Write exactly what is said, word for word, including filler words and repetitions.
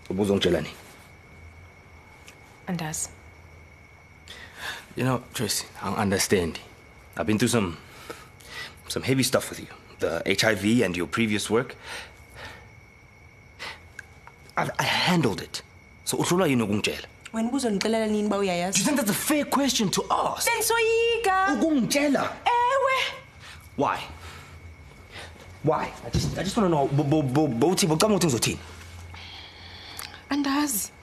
Ubuzongitshela nini? Andazi. You know, Tracy, I don't understand. I've been through some some heavy stuff with you. The H I V and your previous work. I, I handled it. So uhlula yini ukungitshela? Wena ubuzongixelela nini ba uyayazi? Do you think that's a fair question to ask? Sengisoyika. Ukungitshela. Ewe. Why? Why? I just I just want to know bo bo bo bo uthi bocama uthi ngizothini? Andazi.